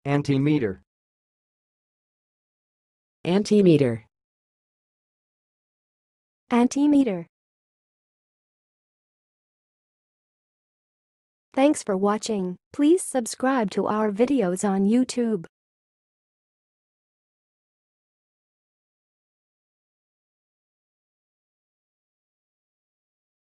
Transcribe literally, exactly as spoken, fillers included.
Antimeter. Antimeter. Antimeter. Thanks for watching. Please subscribe to our videos on YouTube.